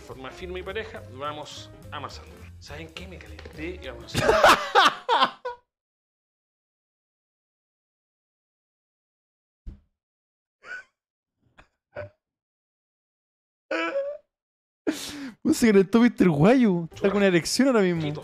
forma firme y pareja, vamos a amasarlo. ¿Saben qué? Me calenté y vamos a hacer. Un secreto Mr. Guayo. Está con una erección ahora mismo. Quito.